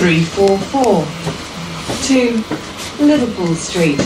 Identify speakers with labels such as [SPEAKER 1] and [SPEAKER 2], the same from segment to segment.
[SPEAKER 1] 344 to Liverpool Street.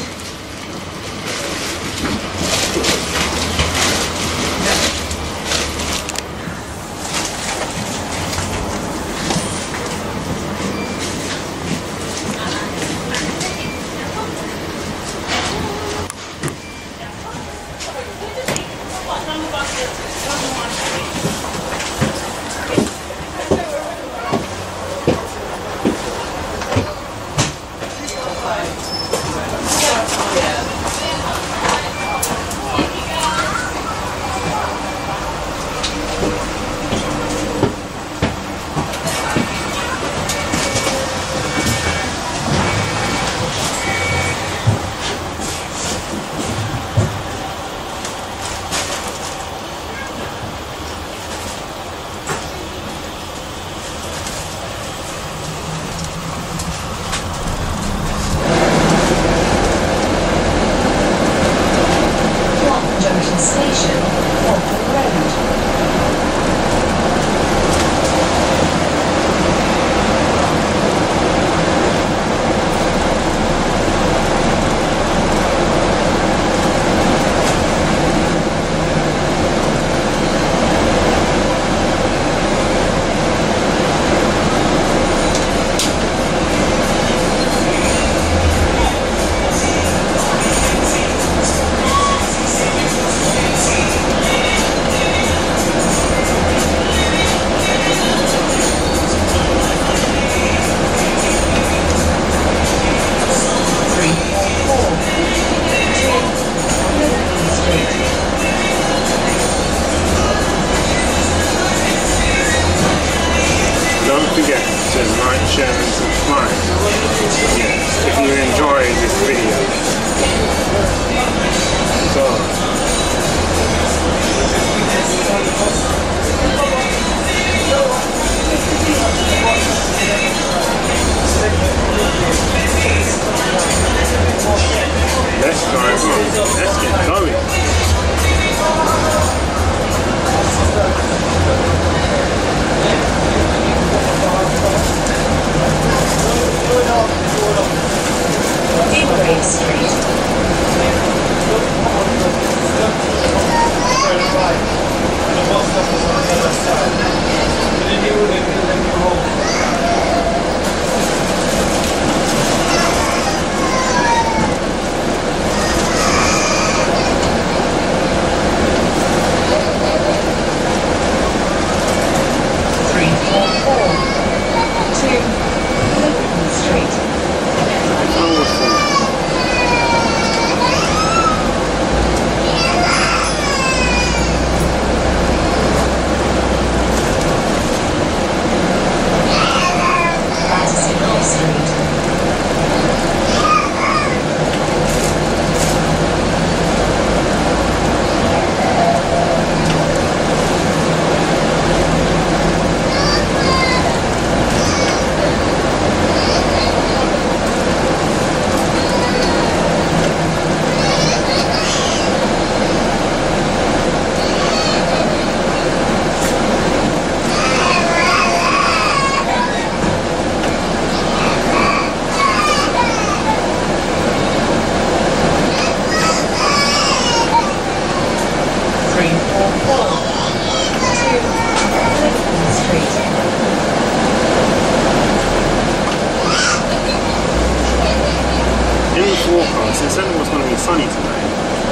[SPEAKER 2] It certainly was going to be sunny today.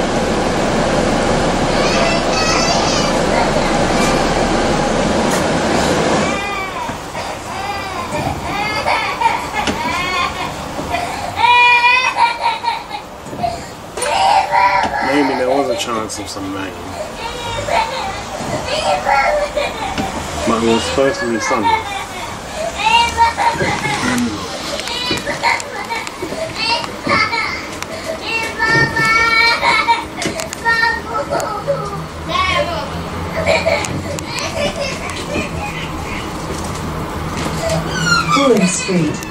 [SPEAKER 2] Maybe there was a chance of some rain. But it was supposed to be sunny.
[SPEAKER 1] Fulham Street.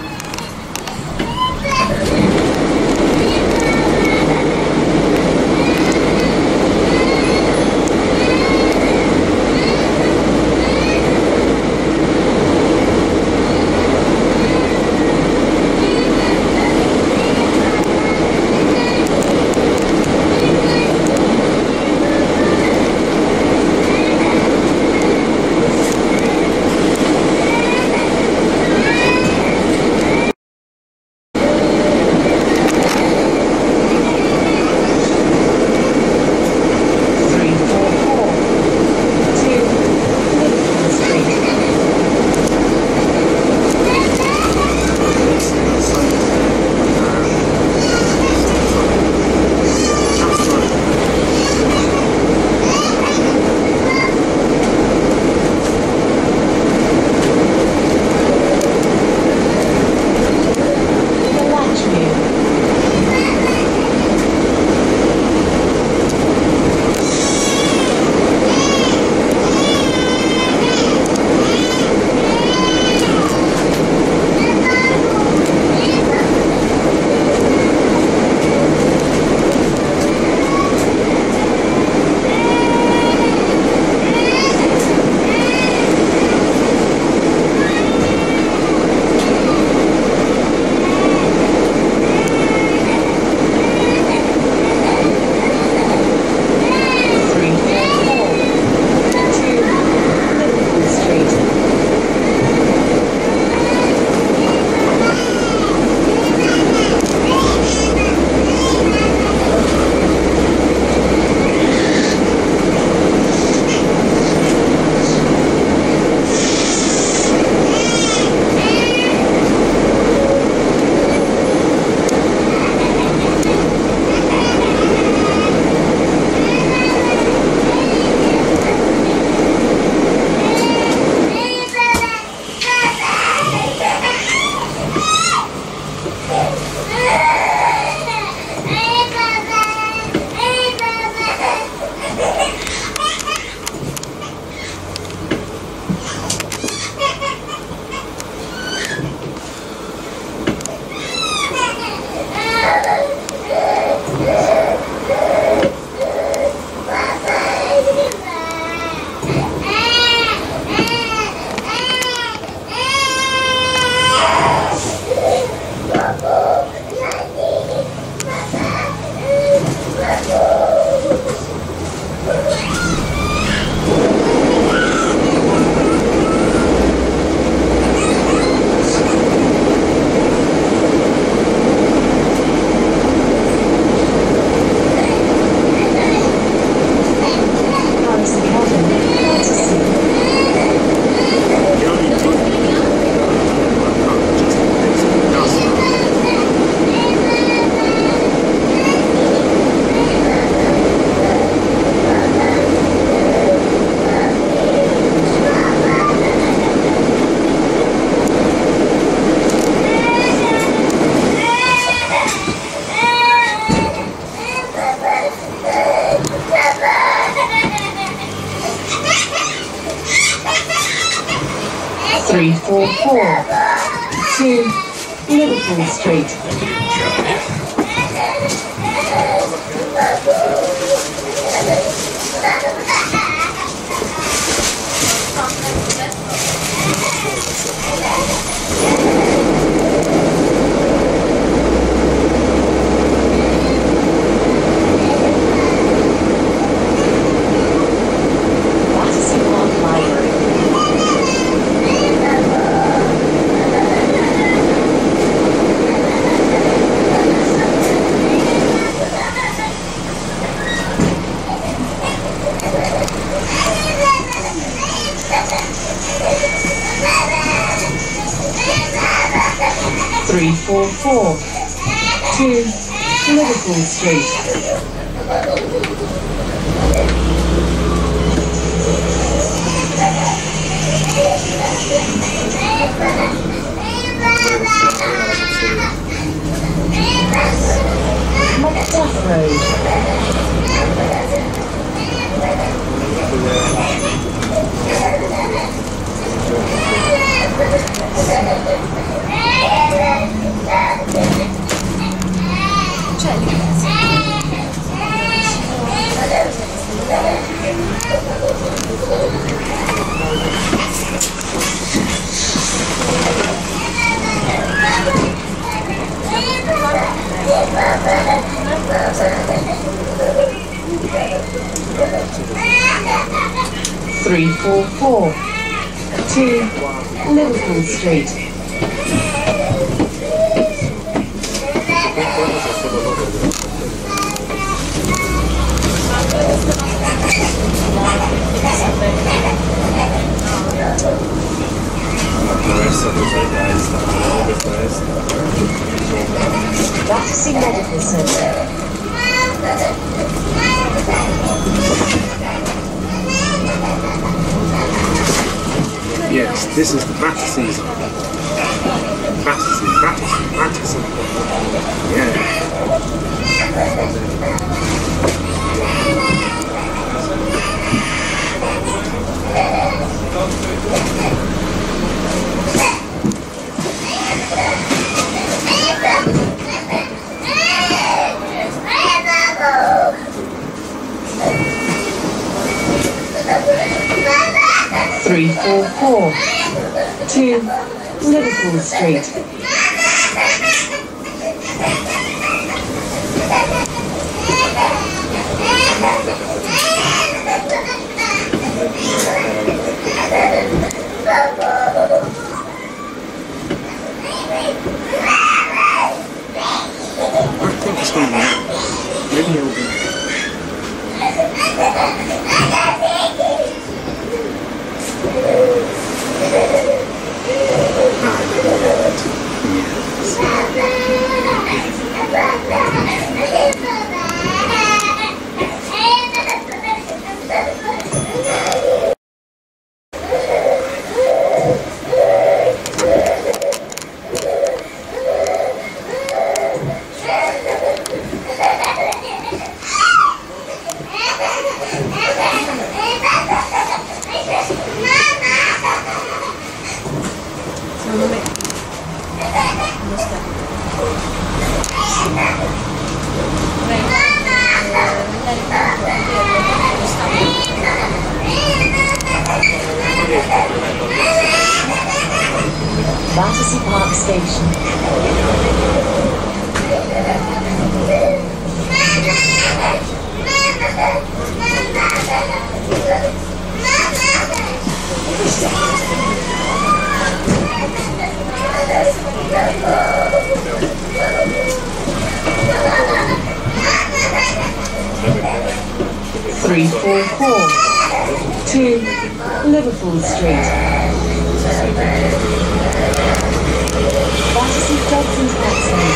[SPEAKER 1] 344 to Liverpool Street. Three, four, four to Liverpool Street. Macduff Road. Three, four, four to Liverpool Street. Battersea Medical Centre.
[SPEAKER 2] Yes, this is the Battersea. Battersea. Yeah.
[SPEAKER 1] 344 to Liverpool Street.
[SPEAKER 2] I think it's going to be out. Maybe it'll be.
[SPEAKER 1] Battersea Park Station. Three, four, four to Liverpool Street. Battersea Dogson's Accident.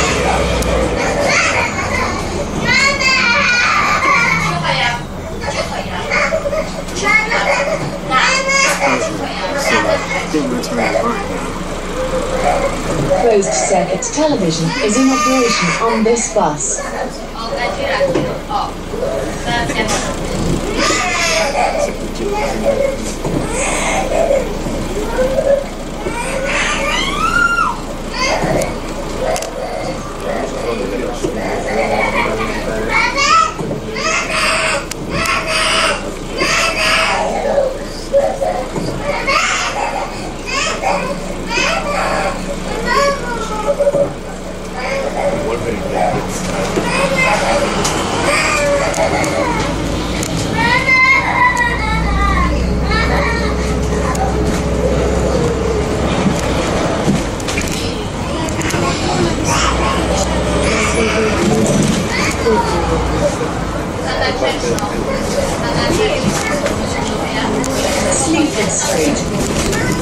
[SPEAKER 1] Closed circuit television is in operation on this bus. Sleaford Street.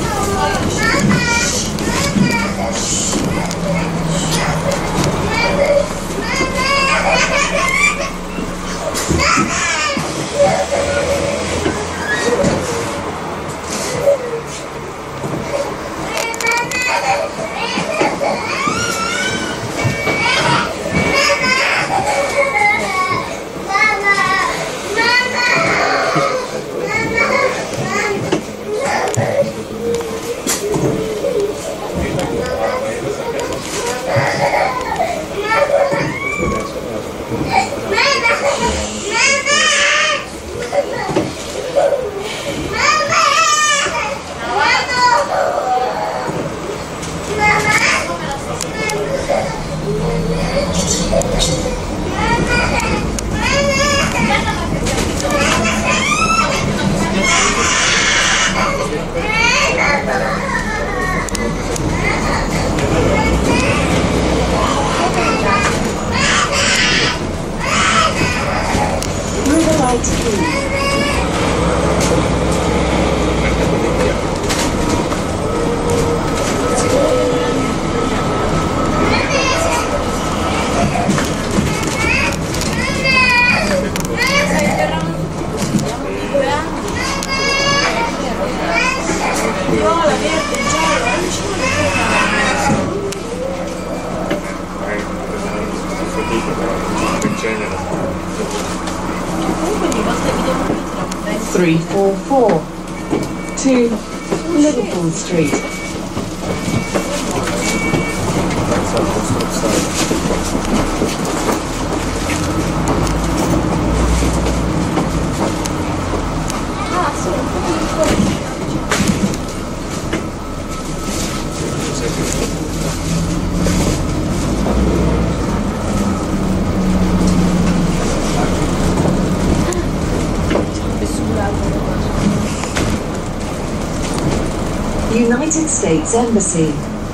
[SPEAKER 1] Three, 4, 2 Liverpool Street. United States Embassy.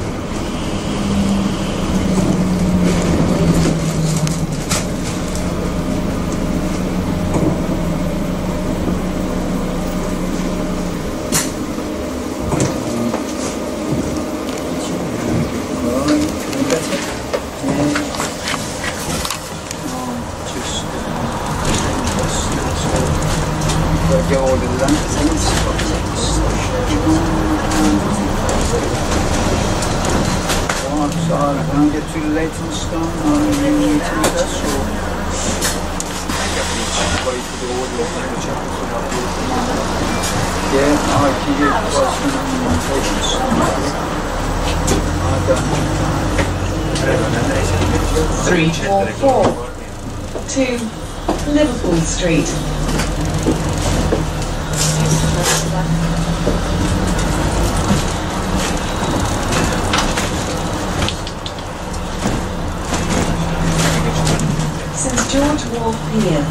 [SPEAKER 1] Three, 4, 2 Liverpool Street. St George Wharf Pier.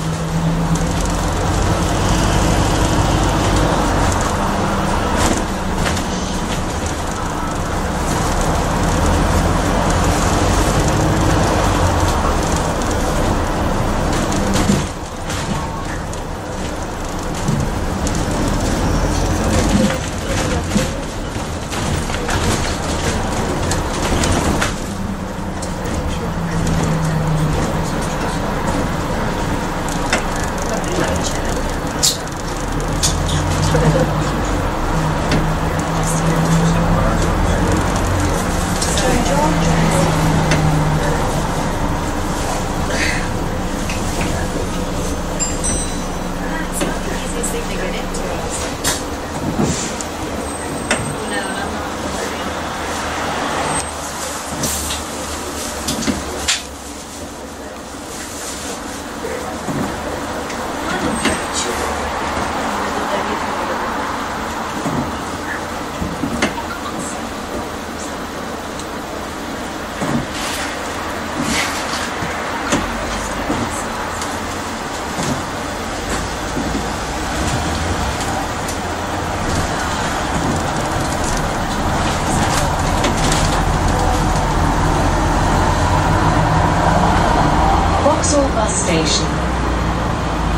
[SPEAKER 1] Bus station.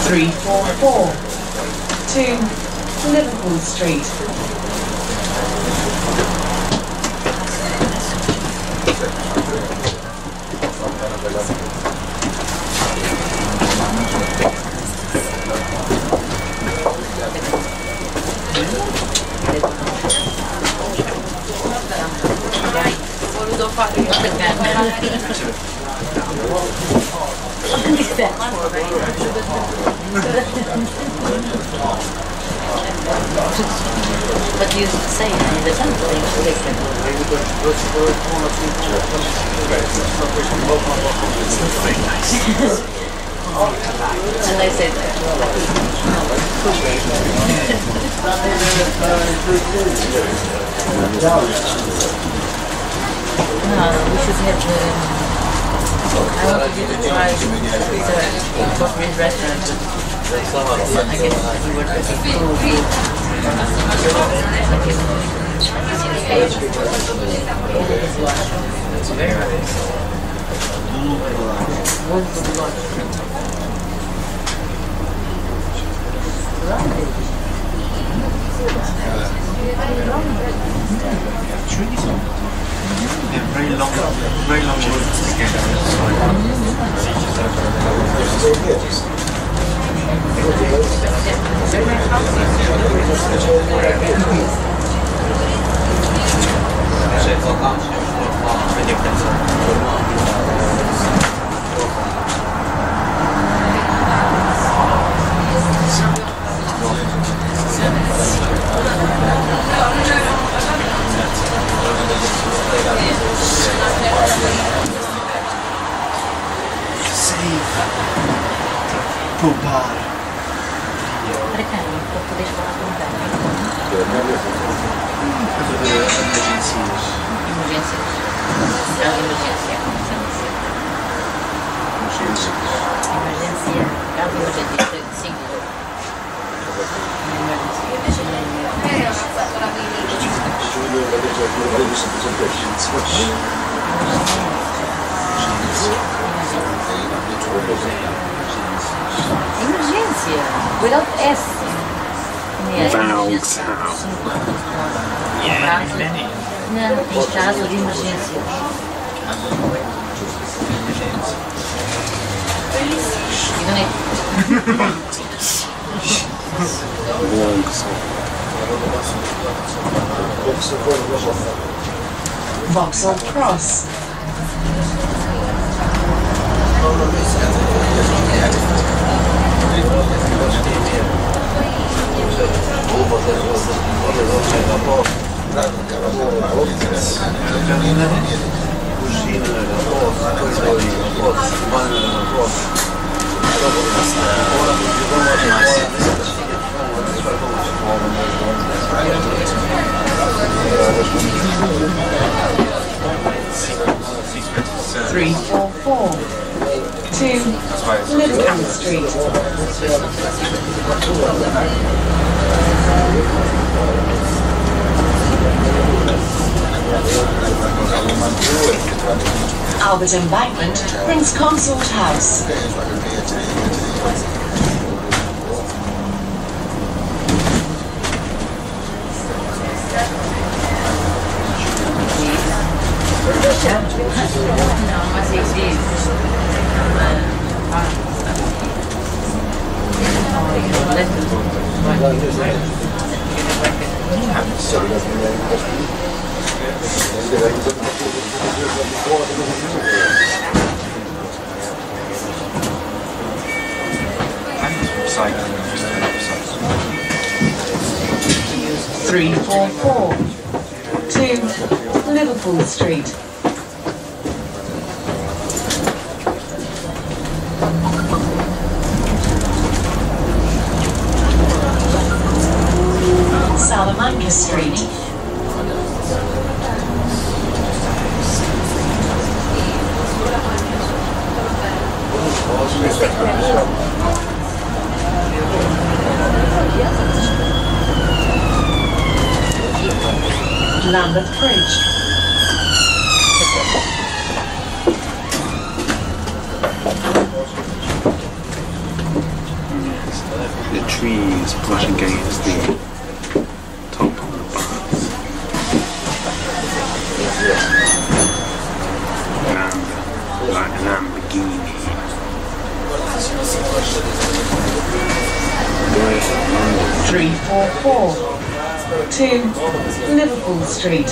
[SPEAKER 1] 344 to Liverpool Street.
[SPEAKER 3] What do you say? The temple is very nice. And I said we should have I want to try the Portuguese restaurant. I guess we were taking food. It's very nice.
[SPEAKER 2] Very long roads to get
[SPEAKER 3] Perché non potevi fare con te? Emergência, without S.
[SPEAKER 2] Vowel sound.
[SPEAKER 3] Yeah, many. Não, em caso de emergência.
[SPEAKER 1] Vauxhall Cross. Three, 4, 2, Liverpool Street. Albert Embankment, Prince Consort House. Three, 4, 2, Liverpool Street. Salamanca Street. Lambeth Bridge.
[SPEAKER 2] The trees brush against the top of the bus. Like a Lamborghini.
[SPEAKER 1] 344 to Liverpool Street.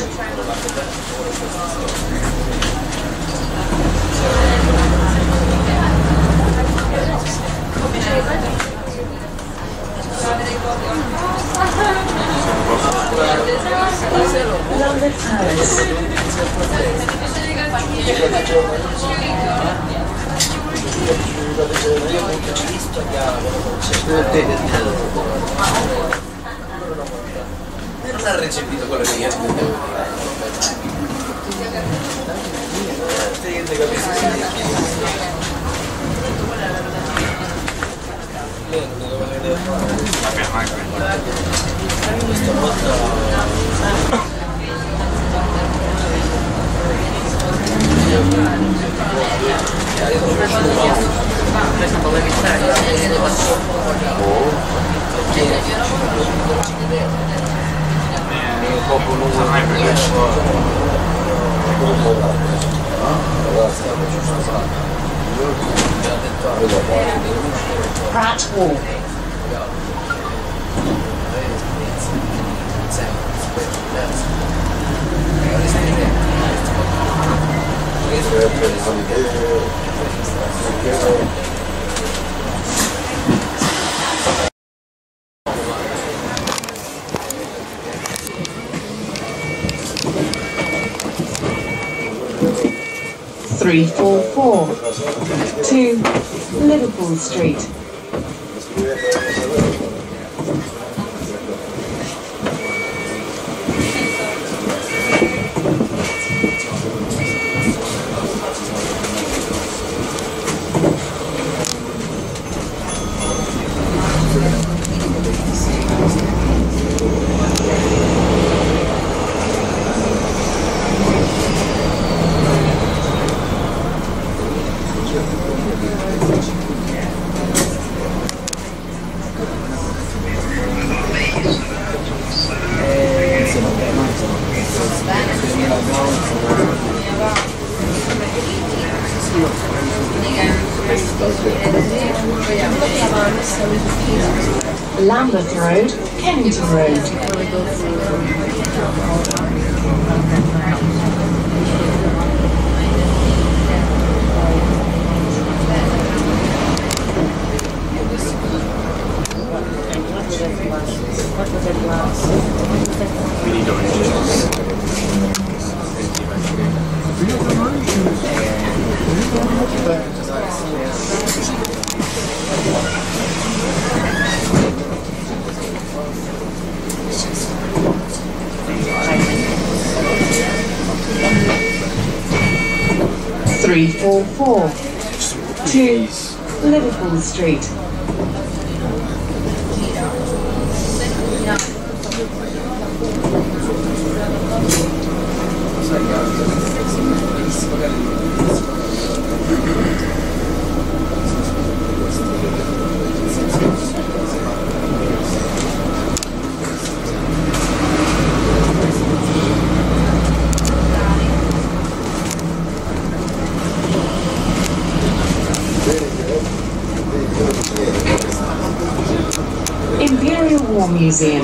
[SPEAKER 1] London Paris.
[SPEAKER 4] Non ha recepito quello che io
[SPEAKER 1] Pratt Walk. Three, 4, 4 to Liverpool Street. Lambeth Road, Kennington Road.
[SPEAKER 2] We need oranges.
[SPEAKER 1] 344 to Liverpool Street. Imperial War Museum.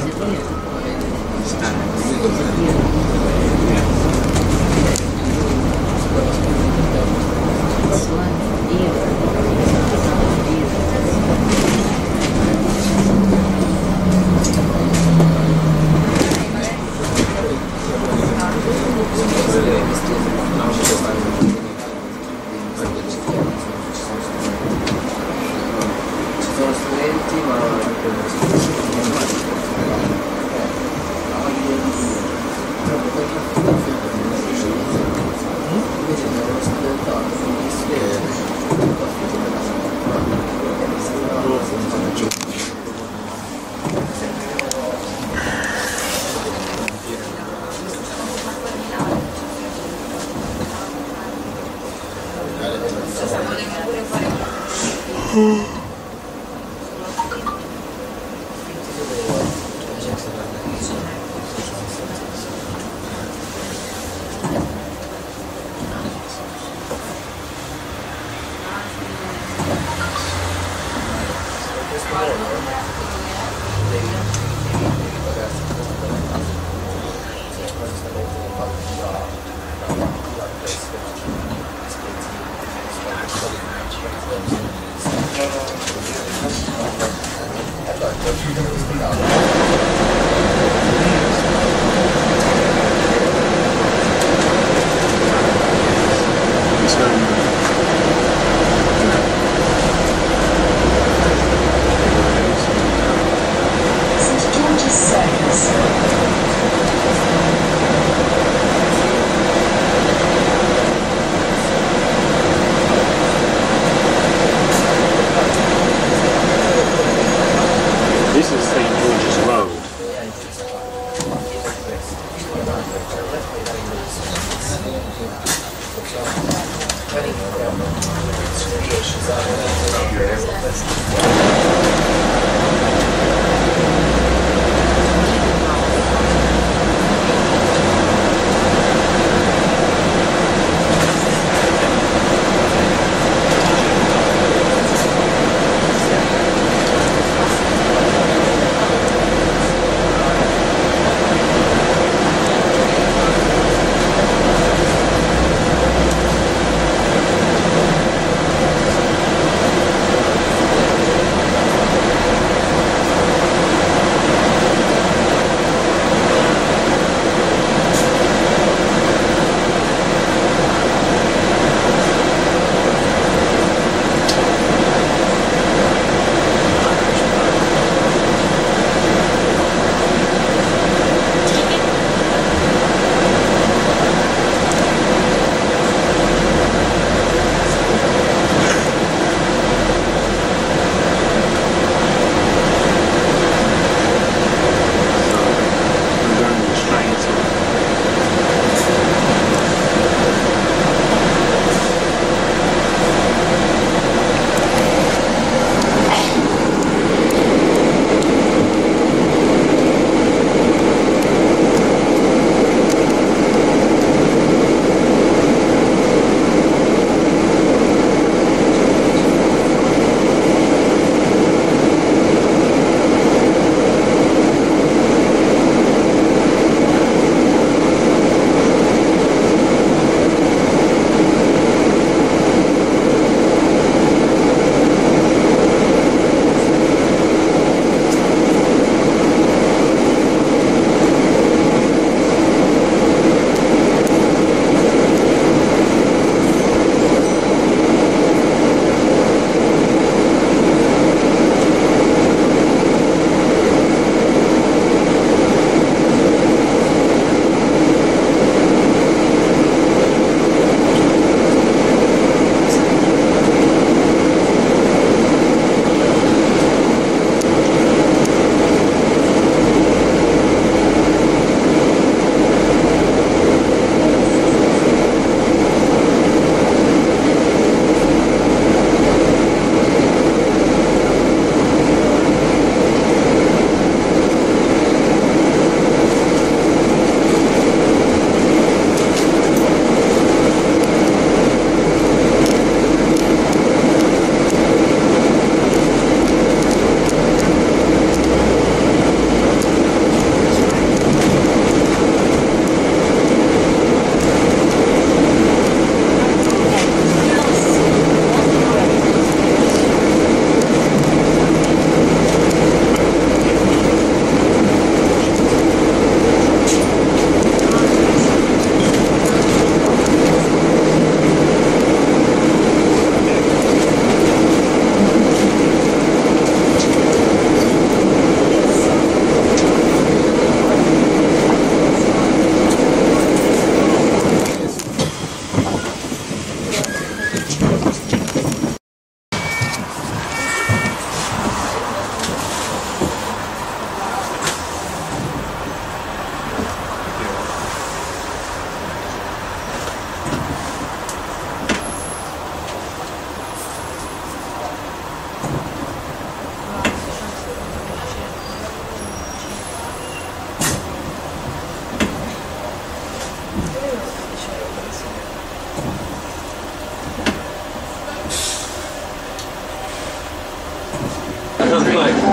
[SPEAKER 1] St George's Circus.
[SPEAKER 2] This is St George's Road.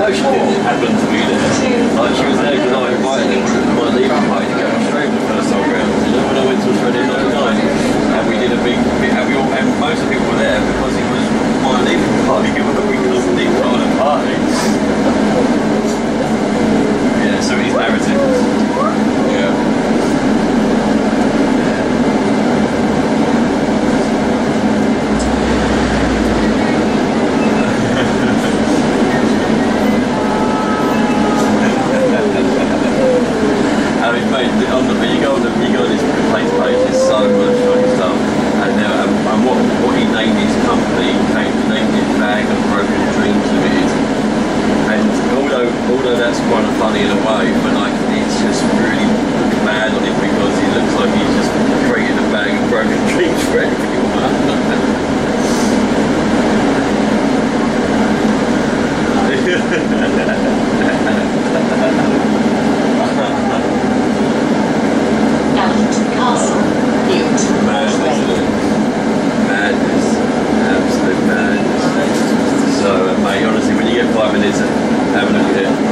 [SPEAKER 5] she didn't happen to be there. Like she was there because I invited her to my leaving party to go to Australia the first time round. You know, when I went to Australia in '99, and we did a big and most of the people were there because it was my leaving party. We couldn't leave on a party. Yeah, so he's narrative. Yeah. I mean, mate, you go on this place page, there's so much fucking stuff, and what he named his company, named it Bag of Broken Dreams Limited, and although that's kind of funny in a way, but like it's just really mad on him because he looks like he's just created a bag of broken dreams for everyone.
[SPEAKER 1] Castle, Mute.
[SPEAKER 5] Madness, isn't it? Madness. Absolute madness. So, mate, honestly, when you get 5 minutes, have a look at it.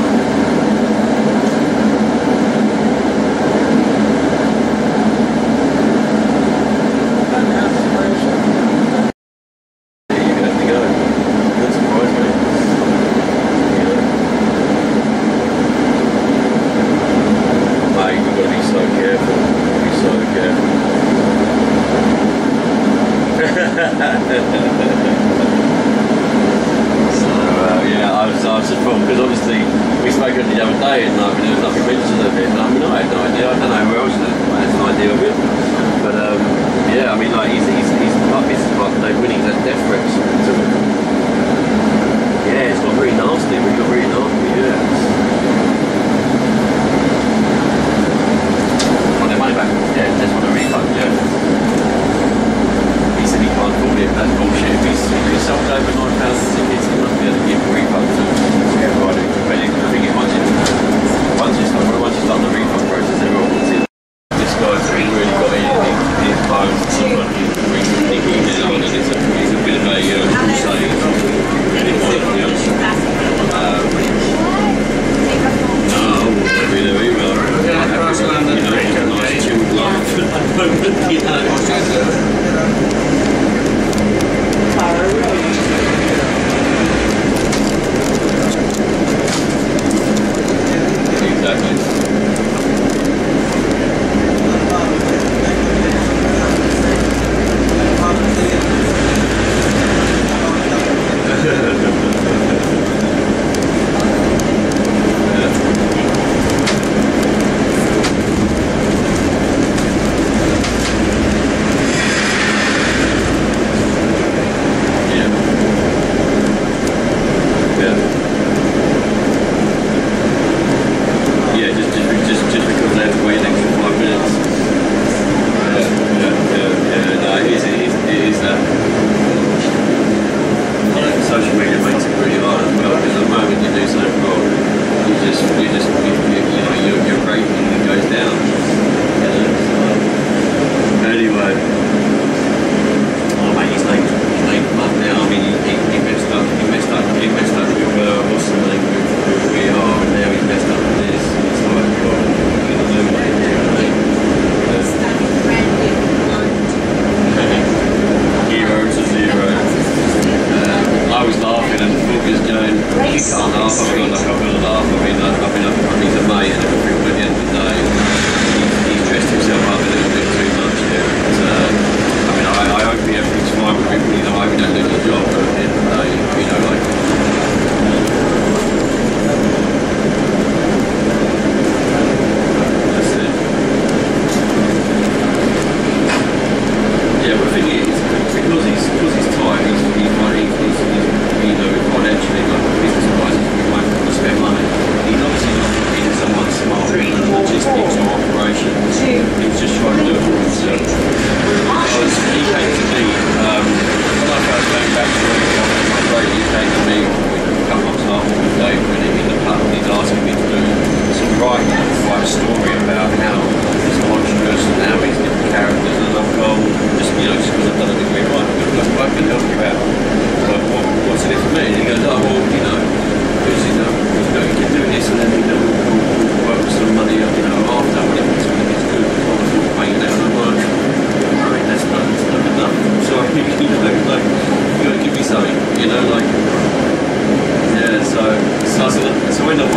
[SPEAKER 5] Financially, like business-wise, we won't spend money. He's obviously not in someone's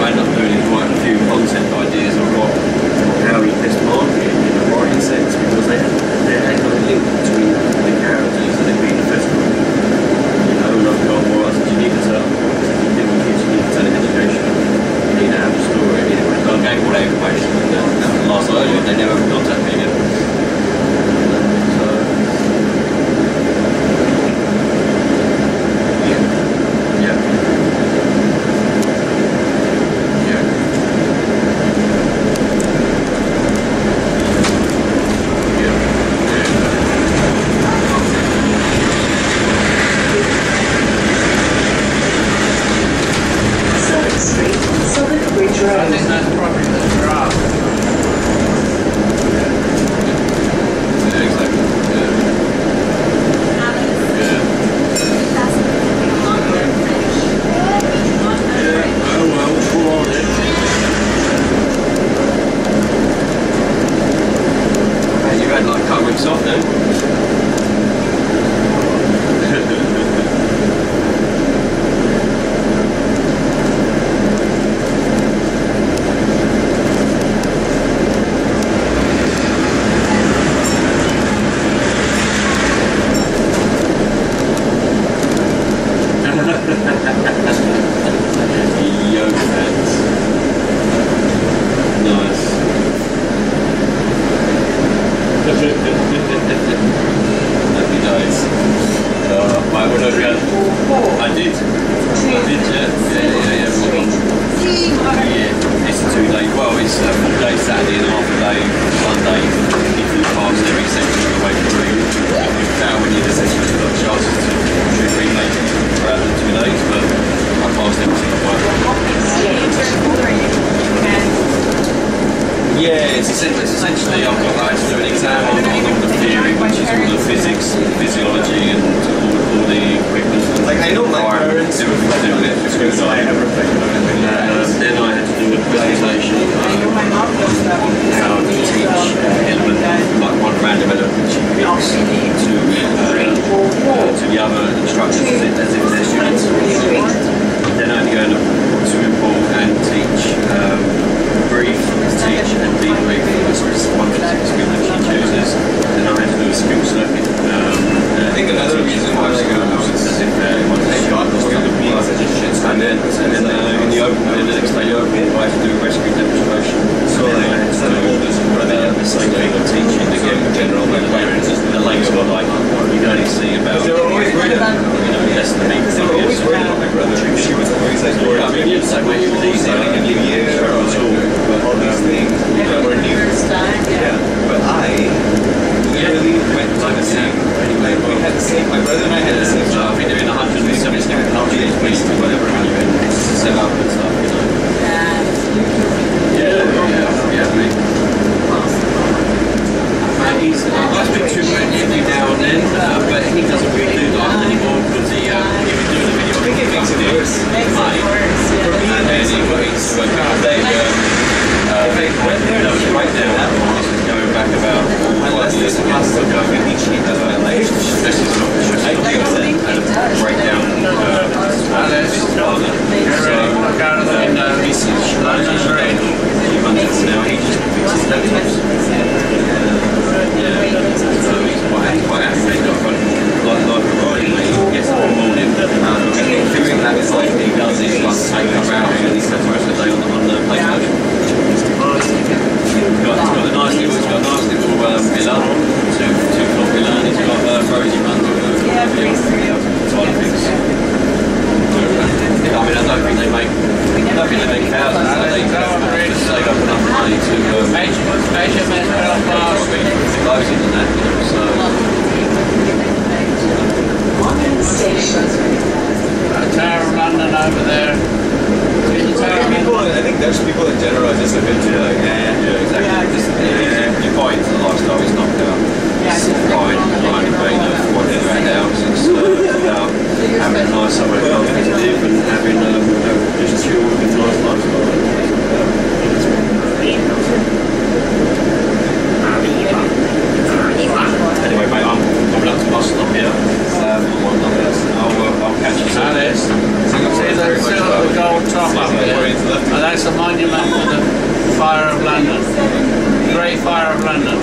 [SPEAKER 5] I ended up doing quite a few concept ideas of how you best market it in a writing sense, because they had no link between the characters and it being a festival. You know, and I've got more, I said, you need to tell kids, you need to tell an education, you need to have a story. I gave all that information, and last earlier, they never contacted me again. So, yeah. Essentially, I've got to do an exam on all the theory, which is all the physics, physiology, and all the equipment.
[SPEAKER 4] Like, I know my parents reflected on it because I have reflected on it.
[SPEAKER 5] Then I had to do a presentation on how to teach element, like one random element which you mix to the other instructors as if they're students. Then I had to go in a swimming pool and teach brief, teach and debrief. That's one skill that she chooses. Then I had to do a skill circuit.
[SPEAKER 4] I think another reason why they go is as if they got those kind of means
[SPEAKER 5] and then in the open, in the next day open, I had to do a rescue demonstration. So I had to do the same thing of teaching again in general. The lakes were like you can only see about less than 8 meters.
[SPEAKER 4] She was always like,
[SPEAKER 5] I mean, it's like it was easy. I think you
[SPEAKER 4] all these things that were new. Yeah, but I literally went to the same. Like we had the same. My brother and I had the same.
[SPEAKER 5] So I've been doing 170 different cultures, weeks, whatever, and you can set up and stuff, you know. Yeah. I mean, I speak to him every now and then, but he doesn't really do that anymore because he was doing the video. I think it makes it worse. For me, and then he got into a kind of breakdown. This is going back about 5 years ago. This is not a breakdown his father. So he's now he just fixes laptops. So he's quite happy. He's got like a riding mate. He gets up in the morning. Fixing laptops like he does is like take up hours and he spends most of the day on the PlayStation. It's got a nice little villa, 2-floor villa.
[SPEAKER 6] this a monument to the Fire of London? Great Fire of London.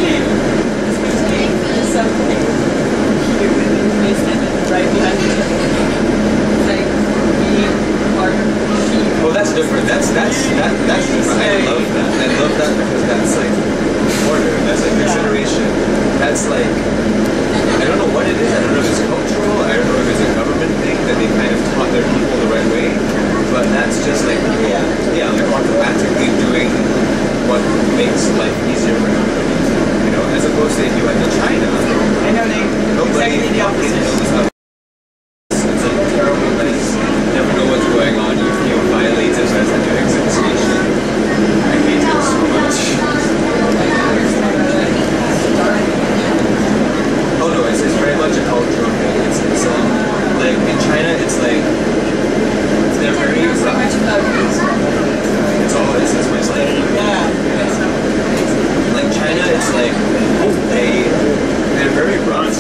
[SPEAKER 4] Oh, that's different. That's different. I love that. I love that because that's like order. That's like consideration. That's like, I don't know what it is. I don't know if it's cultural. I don't know if it's a government thing that they kind of taught their people the right way. But that's just like yeah, they're automatically doing what makes life easier for everybody. You know, as opposed to if you went to China,
[SPEAKER 3] I know
[SPEAKER 4] nobody
[SPEAKER 3] exactly the opposite.
[SPEAKER 4] knows how. It's a terrible place. You never know what's going on. You feel violated as at your exit station. I hate it so much. Oh no, it's very much a cultural thing. It's like in China, it's like they're very.
[SPEAKER 3] So much about peace.
[SPEAKER 4] It's always this much like. Like China, it's like they're very rough.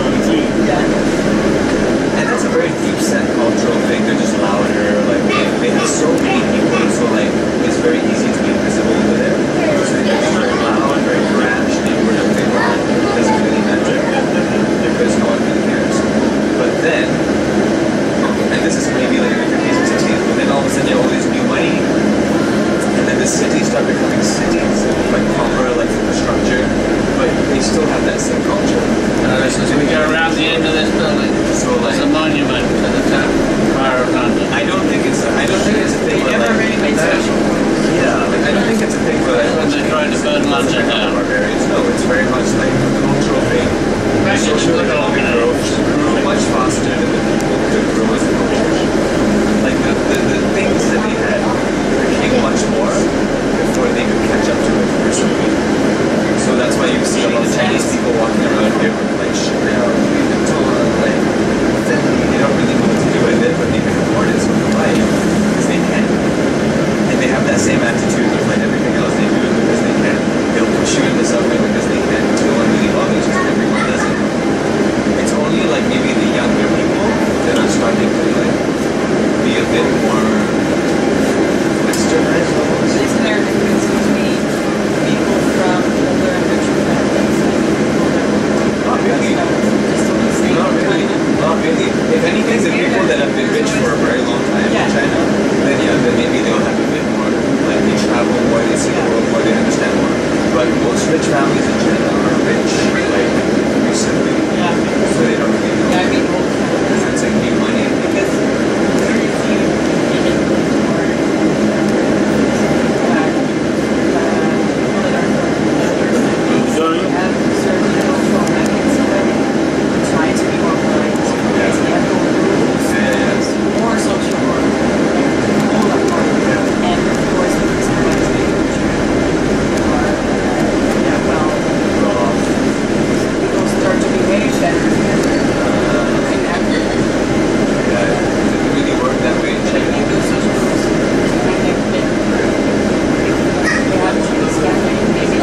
[SPEAKER 4] And that's a very deep set cultural thing. They're just louder. Like they have so many people, so like it's very easy to be invisible over there. So they're just very loud, very brash. They do whatever they want. It doesn't really matter because no one really cares. But then, and this is maybe like in the 50s and 60s, but then all of a sudden you have all this new money. And then the cities start becoming cities, like proper like infrastructure, but they still have that same culture.
[SPEAKER 6] So we go around the end of this building.
[SPEAKER 4] So like
[SPEAKER 6] It's a monument to the Fire of London.
[SPEAKER 4] I don't think it's a thing where
[SPEAKER 3] Never
[SPEAKER 4] like
[SPEAKER 3] really made sense.
[SPEAKER 4] yeah, like I don't think it's a thing where like
[SPEAKER 6] When they tried to burn London down.
[SPEAKER 4] barbarians. No, it's very much like a cultural thing. Socio-economic growth grew much faster than the people could grow as a culture. Like the things that they had became much more before they could catch up to it personally. So that's why you see a lot of Chinese people walking around here with like Chanel, Louis Vuitton, like they don't really know what to do with it, but they can afford it, so they buy it because they can. And they have that same attitude with like everything else they do because they can. They'll push you in the subway because they can. No one really bothers because everyone does it. It's only like maybe the younger people that are starting to like be a bit more westernized almost.
[SPEAKER 3] Isn't there a difference between people from older and richer families and people that
[SPEAKER 4] Not really.
[SPEAKER 3] just don't stay
[SPEAKER 4] Not
[SPEAKER 3] in
[SPEAKER 4] really.
[SPEAKER 3] China?
[SPEAKER 4] Not really. If anything, the people that have been rich for a very long time in China, then yeah, then maybe they'll have a bit more. Like they travel more, they see the world more, they understand more. But most rich families in China are rich, like recently.
[SPEAKER 3] Yeah.
[SPEAKER 4] So they don't really know.
[SPEAKER 3] Yeah, I mean, old
[SPEAKER 4] Because it's like new money.
[SPEAKER 3] because very few Indian people or people that are from older families have certain cultural habits that try to be more polite, try to have no rules, more social order, all that part. And of course, the person who has the culture are, well, people start to behave better together. And after
[SPEAKER 4] Yeah, it doesn't really work that way in China.
[SPEAKER 3] checking those social rules, when they've been, they have Chinese family, maybe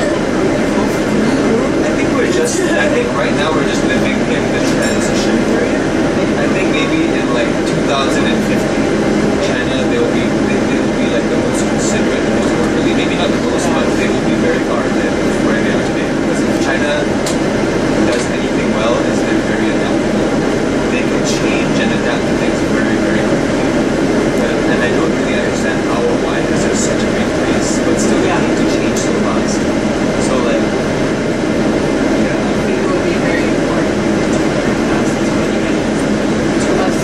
[SPEAKER 4] I think right now we're just living in the transition period. I think maybe in like 2050, China they'll be like the most considerate, the most orderly. Maybe not the most, but they will be very far ahead of where they are today. Because if China does anything well, is they're very adaptable. They can change and adapt to things very, very quickly. And I don't really understand how or why, because they're such a big place, but still they need to change so fast. So like.
[SPEAKER 3] it will be very important to learn fast as well. To us,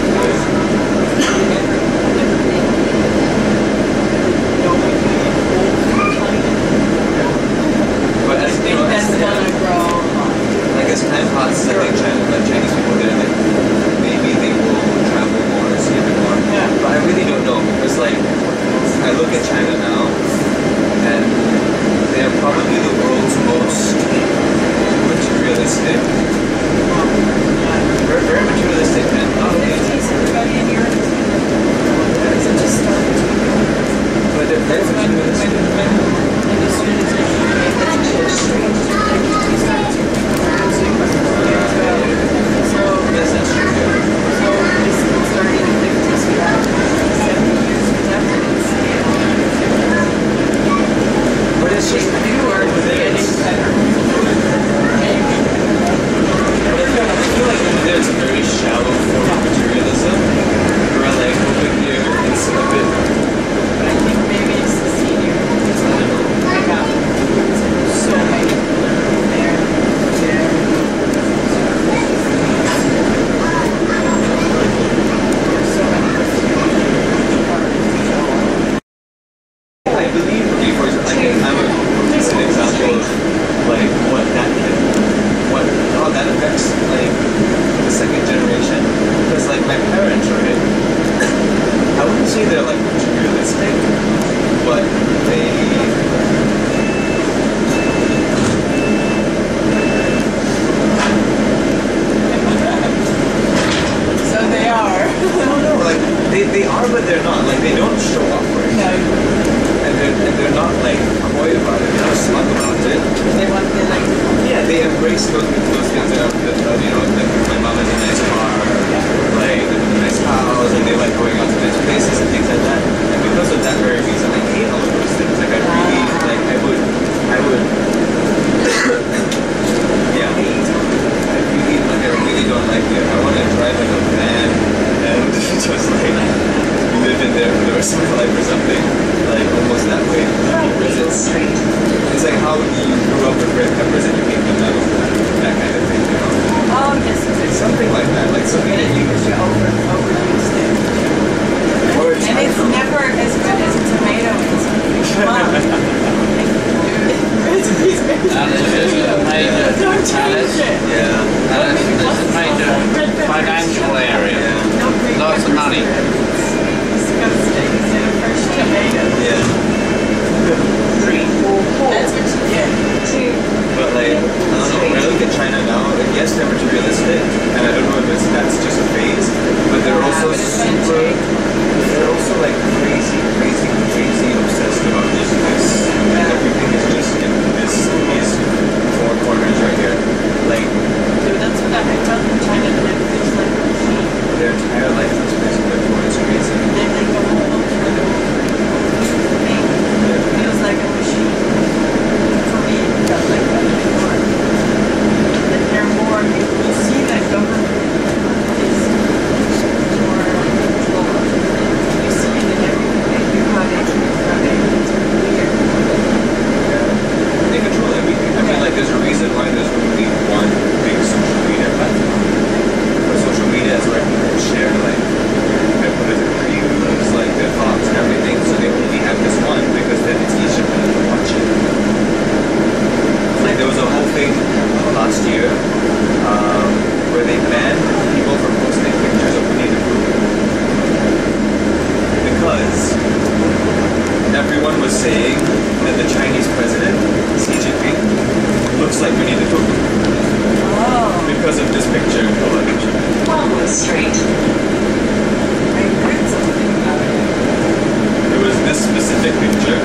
[SPEAKER 4] But as you know,
[SPEAKER 3] that's gonna grow.
[SPEAKER 4] like as time passes, I think Chinese people there, like maybe they will travel more, see a bit more.
[SPEAKER 3] Yeah.
[SPEAKER 4] But I really don't know because like I look at China now, and they are probably the world's most materialistic. Very, very materialistic and not only.
[SPEAKER 3] Everybody in Europe is just starting to
[SPEAKER 4] But they're very materialistic.
[SPEAKER 3] when industrialization made that change, we started to so
[SPEAKER 4] Yes, that's true.
[SPEAKER 3] so this started in the 50s, we have 70 years with after this.
[SPEAKER 4] peppers and you make them metal, that kind of thing, you know?
[SPEAKER 3] Oh, yes.
[SPEAKER 4] It's something like that, like something that you
[SPEAKER 3] overused it.
[SPEAKER 4] or it's
[SPEAKER 3] And it's never as good as a tomato in something.
[SPEAKER 6] This is a major palace.
[SPEAKER 4] yeah.
[SPEAKER 6] This is a major financial area. Lots of money.
[SPEAKER 3] Disgusting. Instead of fresh tomatoes.
[SPEAKER 4] Yeah.
[SPEAKER 1] 344.
[SPEAKER 3] That's what you get.
[SPEAKER 1] 2.
[SPEAKER 4] But like, I don't know, when I look at China now, like, yes, they're materialistic, and I don't know if that's just a phase, but they're also they're also like crazy obsessed about just this. Everything is just in these four corners right here. Like,
[SPEAKER 3] Dude, that's what I tell them in China, that everything's like a machine.
[SPEAKER 4] their entire life is basically like what is crazy.
[SPEAKER 3] They think the whole thing feels like a machine. For me, it felt like that before. That they're more, you see that government is more control. You see it in everything they do, how they treat it's weird.
[SPEAKER 4] They control everything. I mean, like, there's a reason why there's only one big social media platform. But social media is where people share, like, their political views, like, their thoughts and everything. So they only have this one because then it's easier for them to watch it. Like, there was a whole thing last year where they banned people from posting pictures of Winnie the Pooh. Because everyone was saying that the Chinese president, Xi Jinping, looks like Winnie the Pooh.
[SPEAKER 3] Oh,
[SPEAKER 4] Because of this picture. Hold on, picture.
[SPEAKER 1] Walnut Street.
[SPEAKER 3] I heard something about it.
[SPEAKER 4] It was this specific picture.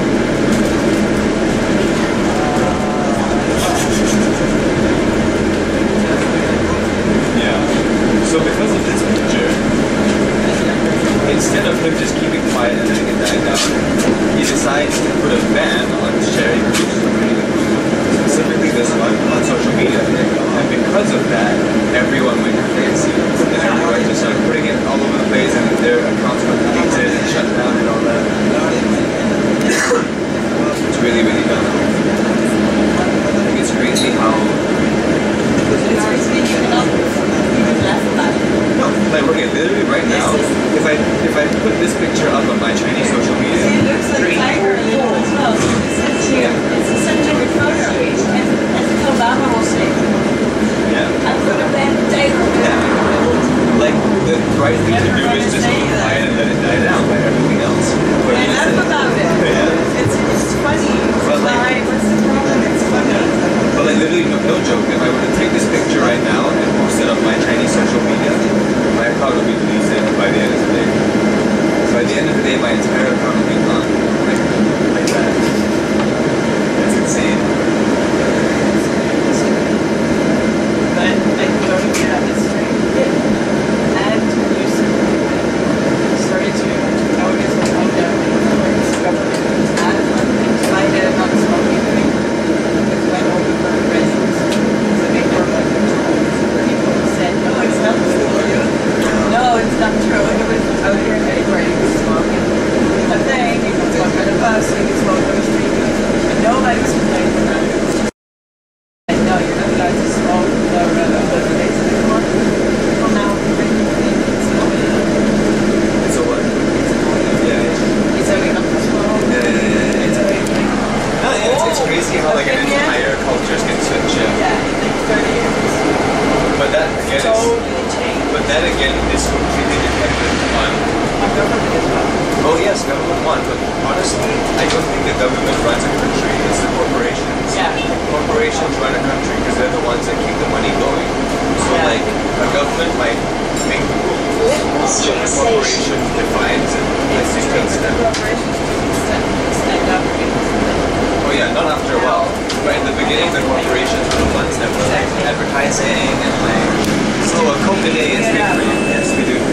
[SPEAKER 4] Yeah. So because of this picture, instead of him just keeping quiet and letting it die down, he decides to put a ban on sharing pictures of Winnie the Pooh, specifically this one, on social media. And because of that, everyone went crazy. And everyone just started putting it all over the place, and their accounts got deleted and shut down and all that. It's really dumb. I think it's crazy how...
[SPEAKER 3] It's crazy you not even laugh about it.
[SPEAKER 4] No, like, okay, literally right now, if I put this picture up on my Chinese social
[SPEAKER 3] See,
[SPEAKER 4] media,
[SPEAKER 3] it looks like tiger a little as well. It's such a good photo. And Obama will say,
[SPEAKER 4] yeah.
[SPEAKER 3] I put a bad tiger.
[SPEAKER 4] Like, the right thing to do is just keep quiet and let it die down like everything else. But
[SPEAKER 3] And laugh about it.
[SPEAKER 4] Yeah.
[SPEAKER 3] It's funny.
[SPEAKER 4] But like,
[SPEAKER 3] What's the problem? It's funny.
[SPEAKER 4] but like literally, no joke, if I were to take this picture right now and post it on my Chinese social media, my account will be deleted by the end of the day. So by the end of the day, my entire account will be gone. Like that. That's insane.
[SPEAKER 3] But I don't get on this straight. And you started to notice how the government had decided on smoking thing. It went over for residents. So they were like, people said, no, it's not true. No, it's not true. It was out here anywhere you could smoke. A thing, you could smoke on a bus, you could smoke on the street. And nobody's complaining about it. No, you're not allowed to smoke those days anymore. Well, now we're making it's
[SPEAKER 4] So what? Yeah.
[SPEAKER 3] It's only not to smoke.
[SPEAKER 4] Yeah.
[SPEAKER 3] It's only like,
[SPEAKER 4] No, yeah, it's crazy how like an entire cultures can switch.
[SPEAKER 3] yeah, in like 30 years.
[SPEAKER 4] But that again is.
[SPEAKER 3] Totally changed.
[SPEAKER 4] But that again is completely dependent on.
[SPEAKER 3] Government as well.
[SPEAKER 4] Oh yes, government won, but honestly, I don't think the government runs a country. It's the corporations.
[SPEAKER 3] Yeah.
[SPEAKER 4] Corporations run a country because they're the ones that keep the money going. So
[SPEAKER 3] Yeah.
[SPEAKER 4] like a government might make the rules,
[SPEAKER 1] Liverpool
[SPEAKER 4] but
[SPEAKER 1] Street
[SPEAKER 4] a
[SPEAKER 1] Station.
[SPEAKER 4] corporation defines it and dictates them.
[SPEAKER 3] Corporations stand up against
[SPEAKER 4] Oh yeah, not after a while. But in the beginning, the corporations were the ones that were like advertising and like, so a Coke a day is good for you. Yes, we do.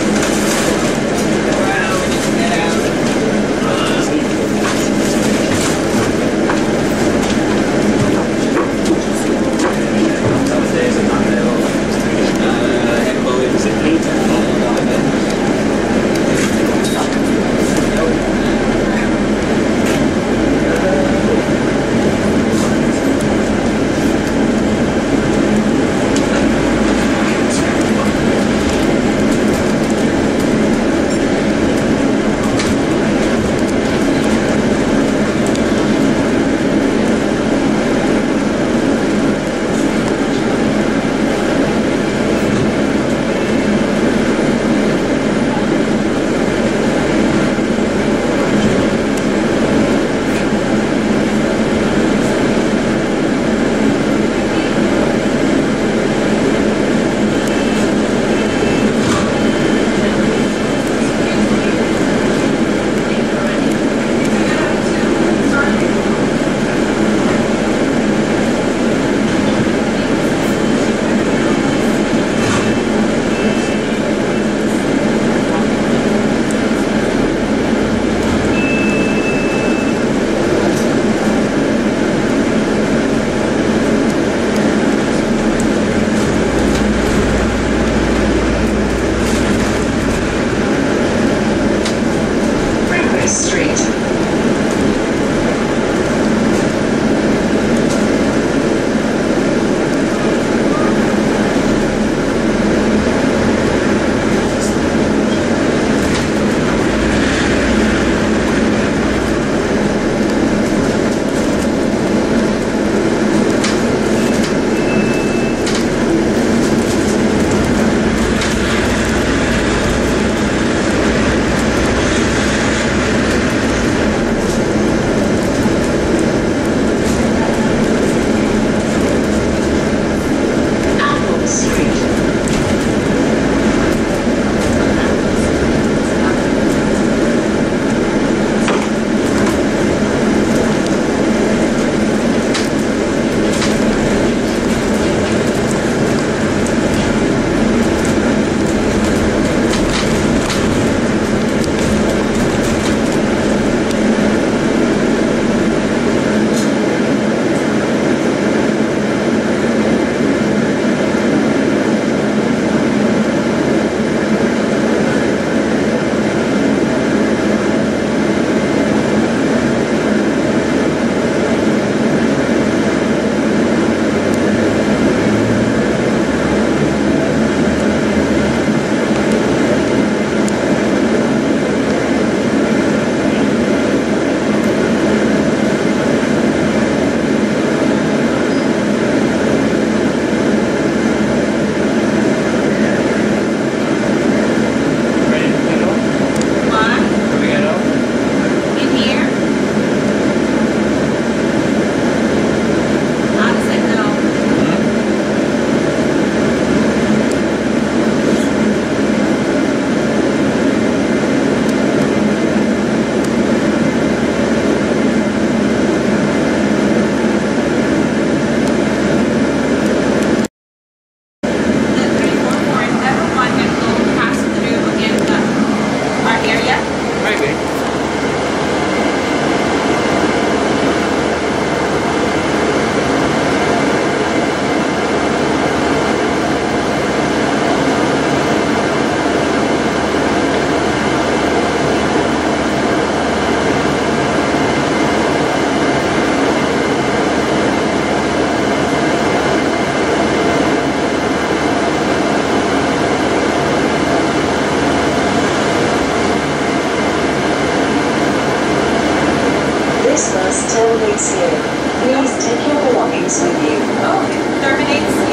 [SPEAKER 1] all leads here. Please take your belongings with you.
[SPEAKER 3] Oh, it terminates